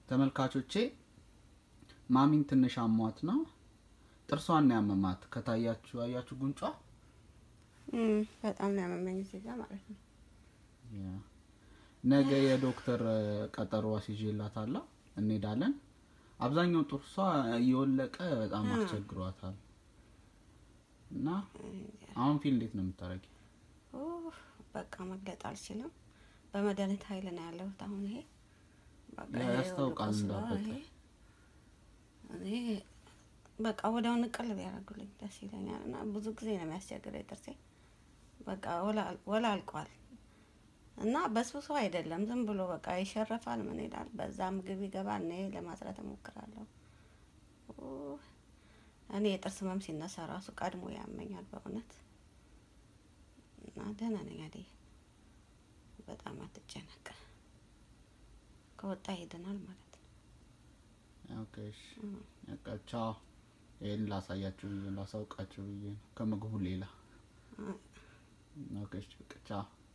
ተመልካቾቼ ማሚን ትንሽ አሟት ነው ጥርሷን ያመማት ከታያችሁ አያችሁ ጉንጯ በጣም ነው ያመመኝ እዚህ ጋር ማለት ነው ነገ የዶክተር ቀጠሮ አስይዤላታለሁ እንሄዳለን አብዛኛው ጥርሷ እየወለቀ በጣም አስቸግሯታል እና አሁን ፊል እንዴት ነው የምታረጊው በቃ መግለጥ አልችልም በመድኃኒት ኃይል ነው ያለው አሁን ይሄ በቃ ያስታውቃል እንዳበጠ እኔ በቃ ወዳውን ቀልብ ያረጉልኝ ደስ ይለኛልና ብዙ ጊዜ ነው የሚያስቸግረኝ ጥርሴ በቃ ወላ አልቋል እና በስብሶ አይደለም ዝም ብሎ በቃ ይሸረፋል ምን ይላል በዛ ምግብ ይገባል እኔ ለማጽዳት እሞክራለሁ እኔ የጥርስ ህመም ሲነሳ ራሱ ቀድሞ ያመኛል በእውነት እና ደህና ነኝ አይደል በጣም አትጨነቅ ከወጣ ይደናል ማለት ነው ኦኬ ያቃቻ ይሄን ላሳያችሁ ላሳውቃችሁ ከመግቡ ሌላ ኦኬ ቻው